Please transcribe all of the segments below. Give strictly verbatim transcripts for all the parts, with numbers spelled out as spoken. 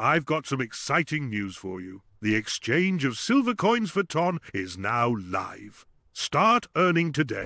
I've got some exciting news for you. The exchange of silver coins for ton is now live. Start earning today.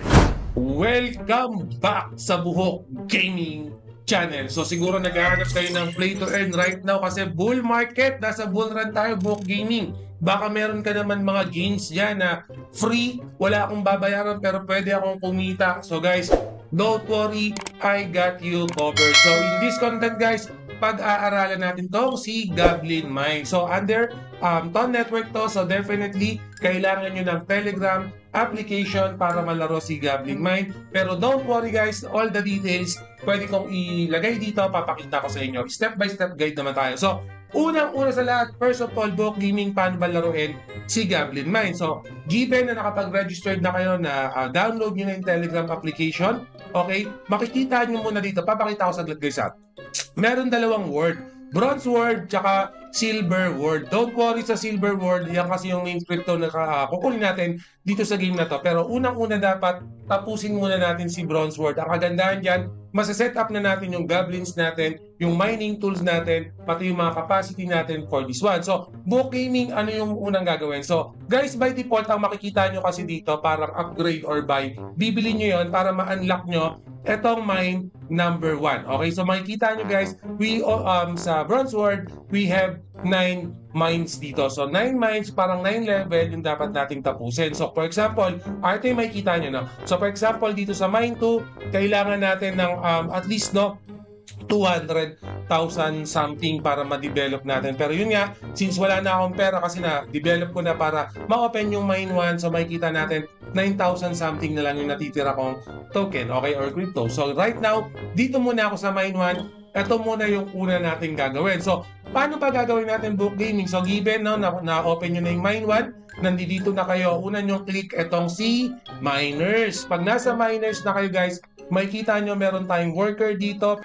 Welcome back sa Buhok Gaming Channel. So siguro naghahanap kayo ng play to earn right now kasi bull market. Nasa bull run tayo, Buhok Gaming. Baka meron ka naman mga gains dyan na free, wala akong babayaran pero pwede akong kumita. So guys, don't worry, I got you covered. So in this content guys, pag-aaralan natin to si Goblin Mine. So under um, Ton Network to, so definitely kailangan nyo ng Telegram application para malaro si Goblin Mine. Pero don't worry guys, all the details pwede kong ilagay dito, papakita ko sa inyo. Step by step guide naman tayo. So unang-una sa lahat, first of all, Buhok Gaming, paano ba laruin si Goblin Mine? So given na nakapag-registered na kayo na uh, download nyo na yung Telegram application, okay, makikita nyo muna dito, papakita ko saglit guys ha. Meron dalawang word, bronze word tsaka silver word. Don't worry sa silver word, yan kasi yung main crypto na uh, kukunin natin dito sa game na to. Pero unang-una dapat tapusin muna natin si bronze word. Ang kagandahan dyan, masa-set up na natin yung goblins natin, yung mining tools natin, pati yung mga capacity natin for this one. So, Buhok Gaming, ano yung unang gagawin? So, guys, by default, ang makikita nyo kasi dito, parang upgrade or buy, bibili nyo yon para ma-unlock nyo etong mine number one. Okay, so makikita nyo guys, we um sa bronze word, we have nine mines dito. So nine mines, parang nine level yung dapat nating tapusin. So for example, ito yung makikita nyo, no? So for example, dito sa mine two, kailangan natin ng um, at least no two hundred thousand something para ma-develop natin. Pero yun nga, since wala na akong pera kasi na-develop ko na para ma-open yung mine one, so makikita natin nine thousand something na lang yung natitira kong token, okay, or crypto. So right now, dito muna ako sa mine one. Ito muna yung una natin gagawin. So, paano pa gagawin natin Buhok Gaming? So, given no, na-open nyo na yung mine one, nandito na kayo. Una nyo click itong si miners. Pag nasa miners na kayo guys, makikita nyo meron tayong worker dito.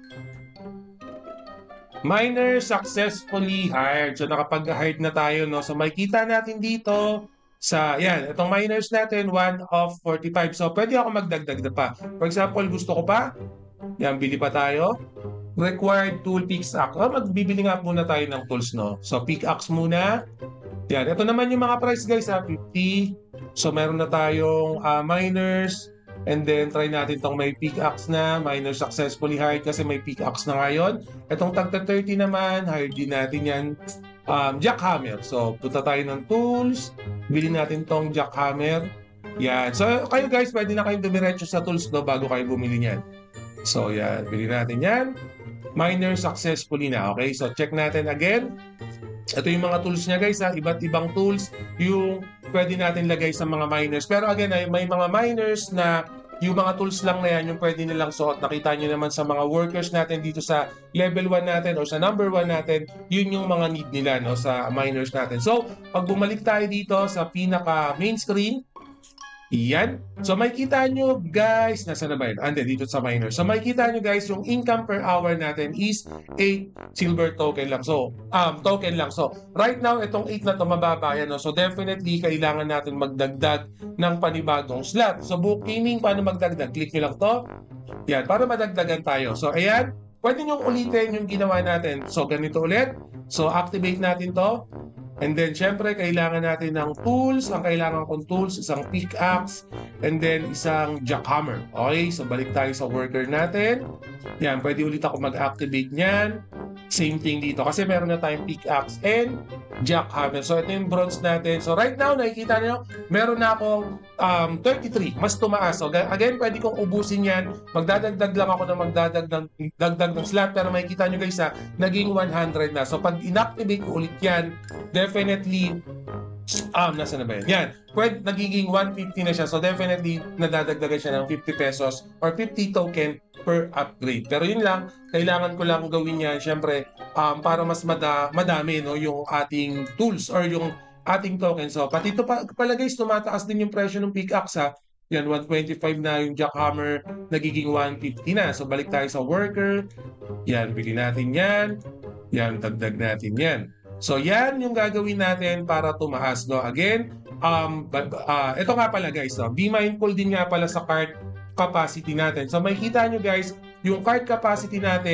Miner successfully hired. So nakapag-hired na tayo, no? So makikita natin dito sa, yan, itong miners natin, one of forty-five. So pwede ako magdagdag na pa. For example, gusto ko pa, yan, bili pa tayo. Required tool pickaxe. Oh, magbibili nga muna tayo ng tools, no? So pickaxe muna. Yan, ito naman yung mga price guys, ha? fifty. So meron na tayong uh, miners. And then, try natin itong may pickaxe na. Miner successfully hired kasi may pickaxe na ngayon. Itong tagta thirty naman, hired din natin yan. Um, jackhammer. So, punta tayo ng tools. Bilhin natin itong jackhammer. Yan. So, kayo guys, pwede na kayong dumiretso sa tools no, bago kayo bumili niyan. So, yan. Bilhin natin yan. Miner successfully na. Okay? So, check natin again. Ito yung mga tools niya guys, ha? Iba't ibang tools yung pwede natin lagay sa mga miners. Pero again, ay, may mga miners na yung mga tools lang na yan yung pwede nilang suot. Nakita nyo naman sa mga workers natin dito sa level one natin o sa number one natin, yun yung mga need nila no, sa miners natin. So, pag bumalik tayo dito sa pinaka main screen, yan. So makikita nyo guys, nasa na ba yun? Ande, dito sa miner. So makikita nyo guys, yung income per hour natin is eight silver token lang. So, um, token lang. So, right now, itong eight na to mababa yan. No? So definitely, kailangan natin magdagdag ng panibagong slot. So Buhok Gaming, paano magdagdag? Click nyo lang to. Yan, para madagdagan tayo. So ayan, pwede nyo ulitin yung ginawa natin. So ganito ulit. So activate natin to. And then, syempre, kailangan natin ng tools. Ang kailangan kong tools, isang pickaxe, and then isang jackhammer. Okay, so balik tayo sa worker natin. Yan, pwede ulit ako mag-activate niyan. Same thing dito. Kasi meron na tayong pickaxe and jackhammer. So, ito yung bronze natin. So, right now, nakikita nyo, meron na akong um, thirty-three. Mas tumaas. So, again, pwede kong ubusin yan. Magdadagdag lang ako na magdadagdag dagdag ng slot. Pero makikita nyo guys, ha, naging one hundred na. So, pag inactivate ko ulit yan, definitely, um, nasa na ba yan? Yan, pwede, nagiging one fifty na siya. So, definitely, nadadagdagan siya ng fifty pesos or fifty token per upgrade. Pero yun lang, kailangan ko lang gawin yan, syempre, um, para mas mada, madami no, yung ating tools or yung ating token. So, pati ito pa, pala guys, tumataas din yung presyo ng pickaxe, ha. Yan, one twenty-five na yung jackhammer, nagiging one fifty na. So, balik tayo sa worker. Yan, bili natin yan. Yan, dagdag natin yan. So, yan yung gagawin natin para tumaas, no? Again, um, but, uh, ito nga pala guys, no? Be mindful din nga pala sa cart capacity natin. So, makikita nyo guys, yung cart capacity natin,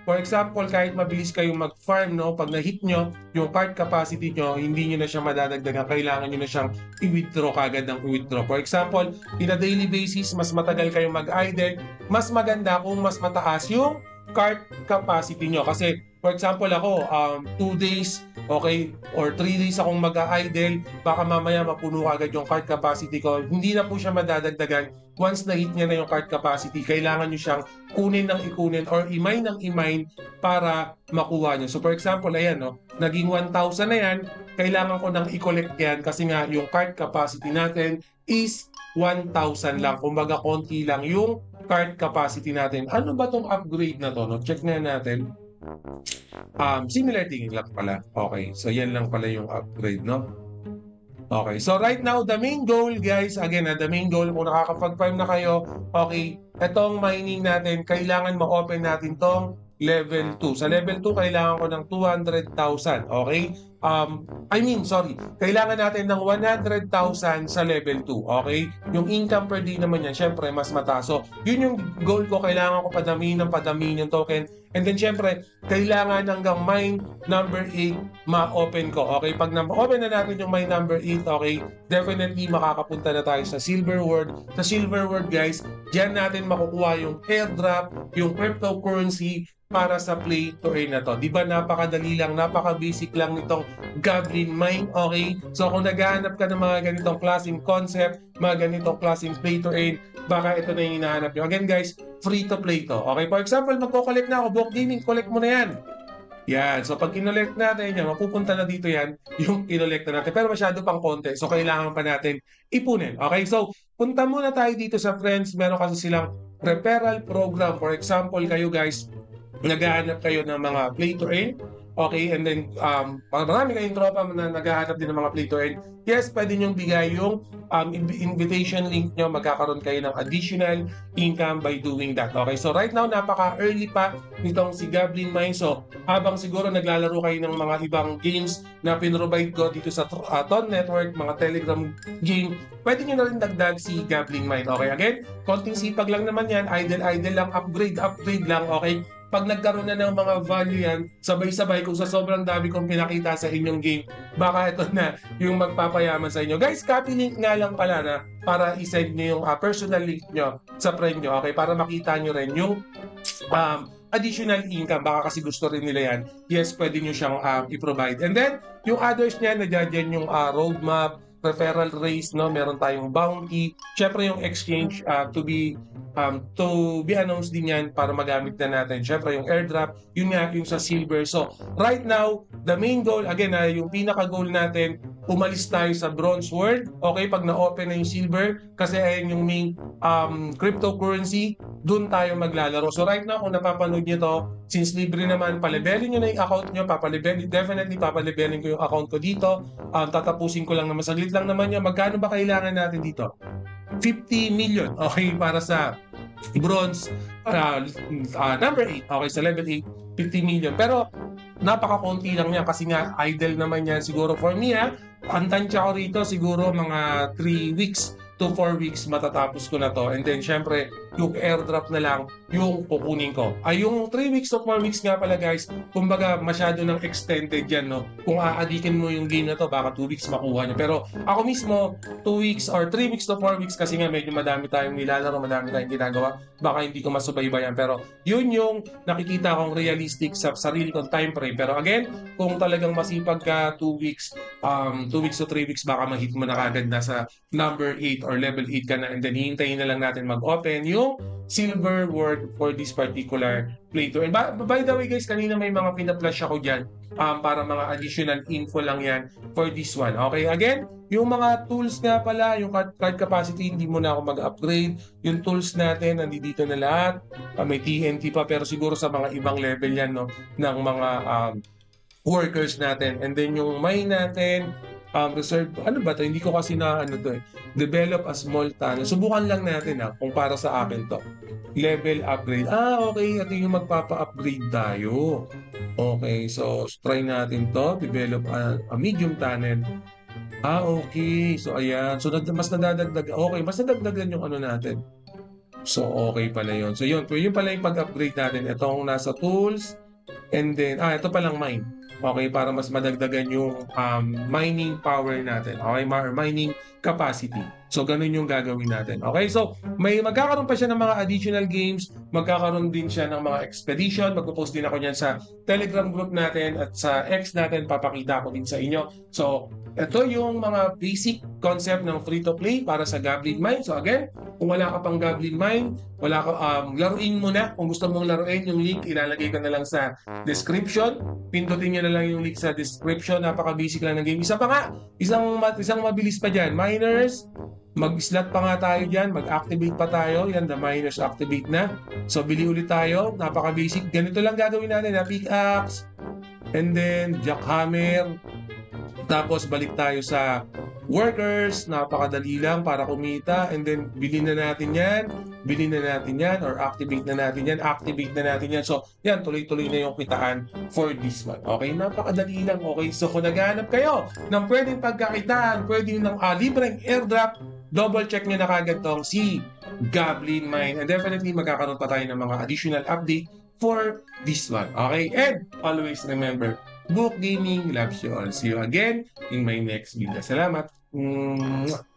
For example, kahit mabilis kayong mag-farm, no, pag na-hit nyo, yung card capacity nyo, hindi nyo na siya madadagdagan. Kailangan nyo na siyang i-withdraw kagad ng i-withdraw. For example, in a daily basis, mas matagal kayong mag-idle, mas maganda kung mas mataas yung card capacity nyo. Kasi, for example, ako, um, two days, okay, or three days akong mag-idle, baka mamaya mapuno agad yung card capacity ko. Hindi na po siya madadagdagan. Once na-hit niya na yung card capacity, kailangan nyo siyang kunin ng ikunin or imine ng imine para makuha nyo. So, for example, ayan, no, naging one thousand na yan, kailangan ko nang i-collect yan kasi nga yung card capacity natin is one thousand lang. Kumbaga, konti lang yung card capacity natin. Ano ba tong upgrade na to? No? Check na natin. Um, similar thing lang pala. Okay, so yan lang pala yung upgrade, no? Okay, so right now, the main goal, guys, again, uh, the main goal, kung nakakapag-farm na kayo, okay, etong mining natin, kailangan ma-open natin tong level two. Sa level two, kailangan ko ng two hundred thousand, okay? Um, I mean, sorry, kailangan natin ng one hundred thousand sa level two, okay? Yung income per day naman yan, syempre, mas mataas. So, yun yung goal ko, kailangan ko padamihin ng padamihin yung token. And then, syempre, kailangan hanggang mine number eight ma-open ko, okay? Pag na-open na natin yung mine number eight, okay, definitely makakapunta na tayo sa Silver World. Sa Silver World, guys, dyan natin makukuha yung airdrop, yung cryptocurrency, para sa play to earn na to. Di ba napakadali lang, napaka-basic lang nitong Goblin Mine, okay? So kung naghahanap ka ng mga ganitong klaseng concept, mga ganitong klaseng play to earn, baka ito na yung hinahanap nyo. Again guys, free to play to. Okay, for example, magko-collect na ako, Bok Gaming, collect mo na yan. Yan, so pag kinolect natin yan, mapupunta na dito yan, yung kinolect na natin. Pero masyado pang konti, so kailangan pa natin ipunin. Okay, so punta muna tayo dito sa friends, meron kasi silang referral program. For example, kayo guys, naghahanap kayo ng mga play to earn, okay, and then um, marami kayong tropa na naghahanap din ng mga play to earn, yes, pwede nyo bigay yung um, invitation link nyo, magkakaroon kayo ng additional income by doing that. Okay, so right now, napaka-early pa nitong si Goblin Mine. So, habang siguro naglalaro kayo ng mga ibang games na pinrovide ko dito sa uh, Ton Network, mga Telegram game, pwede nyo na rin dagdag si Goblin Mine. Okay, again, konting sipag lang naman yan, idle-idle lang, upgrade, upgrade lang, okay? Pag nagkaroon na ng mga value yan, sabay-sabay kung sa sobrang dami kong pinakita sa inyong game, baka ito na yung magpapayaman sa inyo. Guys, copy link nga lang pala na para isend nyo yung uh, personal link nyo sa friend nyo, okay? Para makita nyo rin yung um, additional income. Baka kasi gusto rin nila yan. Yes, pwede nyo siyang uh, i-provide. And then, yung others niya, nadyan yung uh, roadmap, referral race, no? Meron tayong bounty. Syempre yung exchange uh, to be um, to be announced din yan para magamit na natin. Syempre yung airdrop, yun nga yung sa silver. So right now, the main goal, again, uh, yung pinaka-goal natin, umalis tayo sa bronze world. Okay, pag na-open na yung silver, kasi ayan yung main um, cryptocurrency, dun tayo maglalaro. So right now, kung napapanood nyo to, since libre naman, palibelin nyo na yung account nyo, papalibelin, definitely papalibelin ko yung account ko dito. Um, tatapusin ko lang naman, saglit lang naman yun. Magkano ba kailangan natin dito? fifty million, okay, para sa bronze uh, uh, number eight, okay, sa level eight, fifty million. Pero napaka-konti lang niya kasi nga idle naman yan siguro for me, ha. Ang tansya ko rito siguro mga three weeks to four weeks matatapos ko na to. And then syempre yung airdrop na lang yung kukunin ko. Ay yung three weeks to four weeks nga pala guys, kumbaga masyado nang extended yan, no. Kung aadikin mo yung game na to, baka two weeks makuha niya. Pero ako mismo, two weeks or three weeks to four weeks kasi nga medyo madami tayong nilalaro, madami tayong ginagawa, baka hindi ko masubaybayan. Pero yun yung nakikita kong realistic sa sarili kong time frame. Pero again, kung talagang masipag ka, two weeks, um, two weeks to three weeks, baka ma-hit mo na kagad na sa number eight or level eight ka na, and then hihintayin na lang natin mag-open yung silver world for this particular play to earn. By, by the way guys, kanina may mga pina-flash ako dyan um, para mga additional info lang yan for this one. Okay, again, yung mga tools nga pala, yung card, card capacity, hindi mo na ako mag-upgrade. Yung tools natin, nandito na lahat. Uh, may T N T pa, pero siguro sa mga ibang level yan, no, ng mga um, workers natin. And then yung mine natin, um, reserve, ano ba to? Hindi ko kasi na ano to eh. Develop a small tunnel. Subukan lang natin ha, kung para sa akin to. Level upgrade. Ah, okay. Ito yung magpapa-upgrade tayo. Okay, so try natin to. Develop a, a medium tunnel. Ah, okay. So ayan. So mas nadadagdag. Okay, mas nadagdagan yung ano natin. So okay pala yun. So yun, yun pala yung pag-upgrade natin. Itong nasa tools. And then, ah, ito palang mine. Okay, para mas madagdagan yung um, mining power natin. Okay, ma- mining capacity. So, ganun yung gagawin natin. Okay, so may magkakaroon pa siya ng mga additional games, magkakaroon din siya ng mga expedition, magpo-post din ako niyan sa Telegram group natin at sa X natin, papakita ko din sa inyo. So, ito yung mga basic concept ng free-to-play para sa Goblin Mine. So again, kung wala ka pang Goblin Mine, wala ka, um, laruin mo na. Kung gusto mong laruin, yung link ilalagay ko na lang sa description. Pindutin nyo na lang yung link sa description. Napaka-basic lang ng game. Isa pa nga, isang, isang mabilis pa dyan. Miners, mag-slot pa nga tayo dyan, mag-activate pa tayo. Yan, the miners activate na. So, bili ulit tayo. Napaka-basic. Ganito lang gagawin natin. Na pickaxe, and then jackhammer. Tapos, balik tayo sa workers. Napakadali lang para kumita. And then, bilhin na natin yan. Bilhin na natin yan. Or activate na natin yan. Activate na natin yan. So, yan, tuloy-tuloy na yung kitaan for this one. Okay? Napakadali lang. Okay? So, kung naghahanap kayo ng pwedeng pagkakitaan, pwedeng ng uh, libreng airdrop, double check nyo na kagad tong si Goblin Mine. And definitely magkakaroon pa tayo ng mga additional update for this one. Okay? And always remember, Book Gaming loves you all. See you again in my next video. Salamat. Mwah!